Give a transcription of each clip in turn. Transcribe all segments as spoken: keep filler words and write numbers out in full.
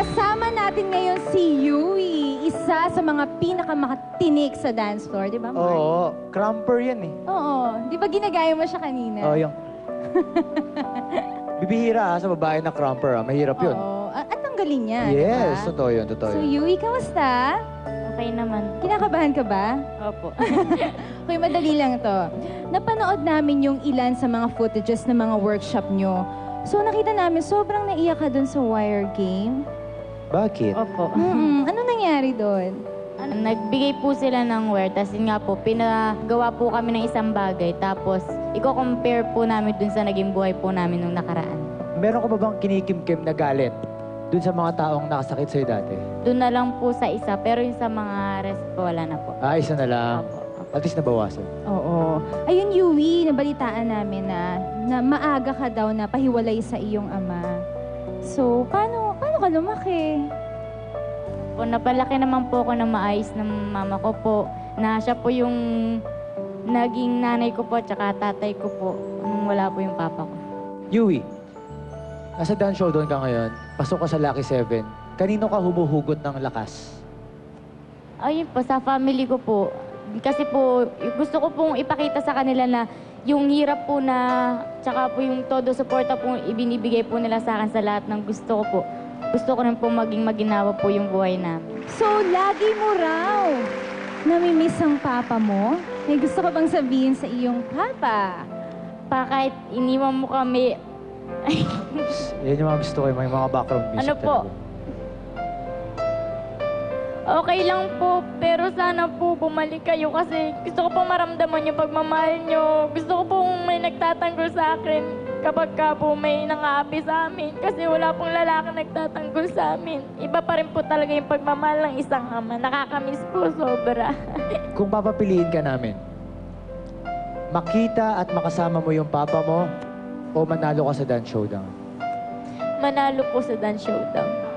Kasama natin ngayon si Yui, isa sa mga pinakamatinik sa dance floor, di ba, Mark? Oo, crumper yan eh. Oo. Di ba ginagaya mo siya kanina? Oo, yung... Bibihira ha, sa babae na crumper ha. Mahirap yun. Oo. At at ang galing niya, Yes, diba? totoo yun, totoo So, yun. Yui, kamusta? Okay naman. Kinakabahan ka ba? Opo. Okay, madali lang to. Napanood namin yung ilan sa mga footages ng mga workshop nyo. So, nakita namin, sobrang naiyak ka dun sa wire game. Bakit? Opo. Mm-mm. Ano nangyari doon? Ano, nagbigay po sila ng word, tapos yun nga po, pinagawa po kami ng isang bagay, tapos i-compare po namin dun sa naging buhay po namin nung nakaraan. Meron ka ba bang kinikimkim na galit dun sa mga taong nakasakit sa'yo dati? Doon na lang po sa isa, pero yung sa mga rest po, wala na po. Ah, isa na lang. Opo. Opo. At least nabawasan. Oo. Ayun, Yui, nabalitaan namin na, na maaga ka daw na pahiwalay sa iyong ama. So, paano, paano ka lumaki? Po, napalaki naman po ako na maayos ng mama ko po, na siya po yung naging nanay ko po, tsaka tatay ko po, nung wala po yung papa ko. Yui, nasa dance show doon ka ngayon, pasok ka sa Lucky Seven. Kanino ka humuhugot ng lakas? Ayun po, sa family ko po. Kasi po, gusto ko pong ipakita sa kanila na yung hirap po na, tsaka po yung todo suporta po ibinibigay po nila sa akin sa lahat ng gusto ko po. Gusto ko rin po maging maginawa po yung buhay namin. So, lagi mo raw namimiss ang papa mo? May gusto ka bang sabihin sa iyong papa? Pa kahit iniwan mo kami, Yan yung mga gusto ko, yung may mga background music ano po? talaga. Okay lang po, pero sana po bumalik kayo kasi gusto ko pong maramdaman yung pagmamahal nyo. Gusto ko pong may nagtatanggol sa akin kapag ka po may nang-aapi sa amin kasi wala pong lalaki nagtatanggol sa amin. Iba pa rin po talaga yung pagmamahal ng isang ama. Nakakamiss po sobra. Kung papapiliin ka namin, makita at makasama mo yung papa mo o manalo ka sa dance showdown? Manalo po sa dance showdown.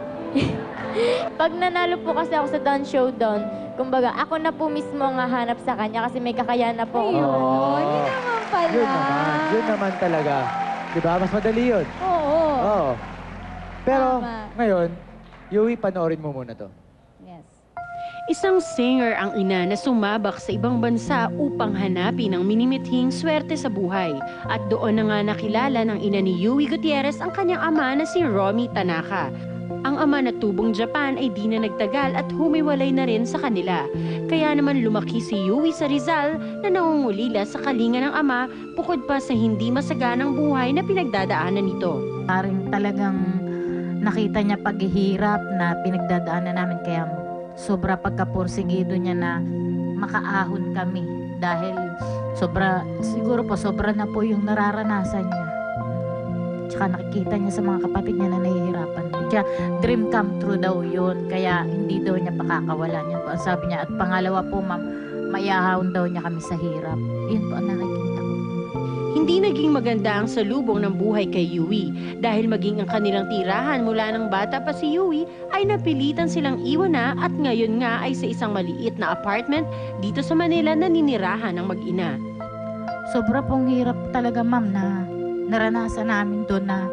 Pag nanalo po kasi ako sa dance showdown, kumbaga ako na po mismo ang hahanap sa kanya kasi may kakayahan na po. Ayun, Oo. yun naman pala. Yun naman, yun naman talaga. Diba? Mas madali yun. Oo. Oo. Pero Tama. ngayon, Yui, panoorin mo muna to. Yes. Isang singer ang ina na sumabak sa ibang bansa upang hanapin ang minimithing swerte sa buhay. At doon na nga nakilala ng ina ni Yui Gutierrez ang kanyang ama na si Romy Tanaka. Ang ama na tubong Japan ay di na nagtagal at humiwalay na rin sa kanila. Kaya naman lumaki si Yui sa Rizal na nangungulila sa kalinga ng ama bukod pa sa hindi masaganang buhay na pinagdadaanan nito. Parang talagang nakita niya paghihirap na pinagdadaanan namin kaya sobra pagkapursigido niya na makaahon kami dahil sobra, siguro po sobra na po yung nararanasan niya. Tsaka nakikita niya sa mga kapatid niya na nahihirapan. Kaya dream come true daw yun. Kaya hindi daw niya pakakawalan yun po. Ang sabi niya. At pangalawa po, ma'am, mayahawon daw niya kami sa hirap. Yun po ang nakikita ko. Hindi naging maganda ang salubong ng buhay kay Yui dahil maging ang kanilang tirahan mula ng bata pa si Yui ay napilitan silang iwan na at ngayon nga ay sa isang maliit na apartment dito sa Manila na ninirahan ng mag-ina. Sobra pong hirap talaga, ma'am, na naranasan namin doon na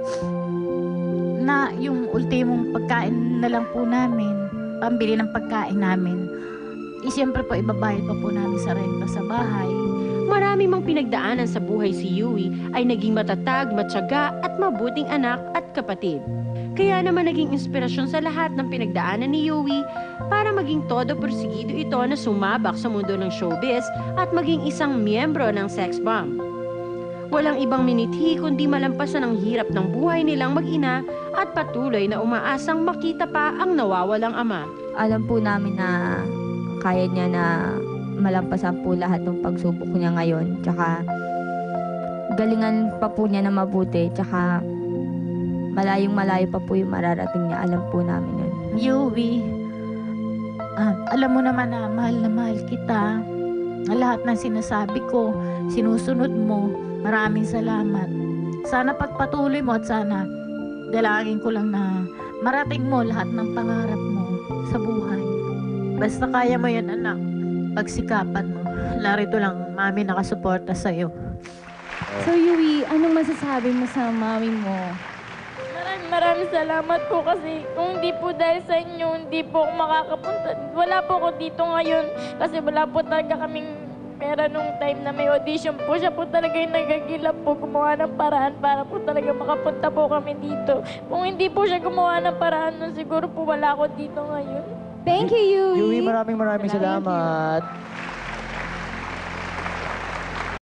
na yung ultimong pagkain na lang po namin, pambili ng pagkain namin. Eh, siyempre po, ibabayad pa po namin sa renta sa bahay. Marami mang pinagdaanan sa buhay si Yui ay naging matatag, matyaga at mabuting anak at kapatid. Kaya naman naging inspirasyon sa lahat ng pinagdaanan ni Yui para maging todo porsigido ito na sumabak sa mundo ng showbiz at maging isang miyembro ng sex bomb. Walang ibang minithi kundi malampasan ang hirap ng buhay nilang mag-ina at patuloy na umaasang makita pa ang nawawalang ama. Alam po namin na kaya niya na malampasan po lahat ng pagsubok niya ngayon. Tsaka galingan pa po niya na mabuti. Tsaka malayong malayo pa po yung mararating niya. Alam po namin yun. Yui, ah, alam mo naman na mahal na mahal kita. Na lahat ng sinasabi ko, sinusunod mo. Maraming salamat. Sana pagpatuloy mo at sana dalangin ko lang na marating mo lahat ng pangarap mo sa buhay. Basta kaya mo yan, anak. Pagsikapan mo. Larito lang, mami nakasuporta sa'yo. So, Yui, anong masasabi mo sa mami mo? Maraming maraming salamat po kasi kung hindi po dahil sa inyo, hindi po ako makakapunta. Wala po ako dito ngayon kasi wala po talaga kaming pera nung time na may audition po. Siya po talaga yung nagagilap po, gumawa ng paraan para po talaga makapunta po kami dito. Kung hindi po siya gumawa ng paraan nun, siguro po wala ako dito ngayon. Thank you, Yui. Yui, maraming maraming salamat.